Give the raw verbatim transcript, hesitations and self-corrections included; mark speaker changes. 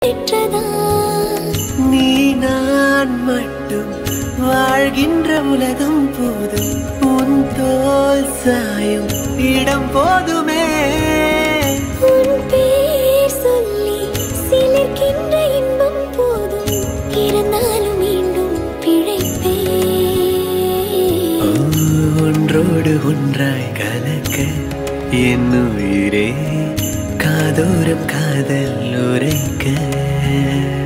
Speaker 1: நீ நான் மட்டும் வாழ்கின்ற உலகம் போதும் உன் தோல் சாயும் இடம் போதுமே
Speaker 2: உன் பேர் சொல்லி சிலிர்க்கின்ற இன்பம் போதும் இருந்தாலும் மீண்டும் பிழைப்பே
Speaker 1: ஒன்றோடு ஒன்றாய் கலக்க என் உயிரே காதோரம் காதல் உரைக்க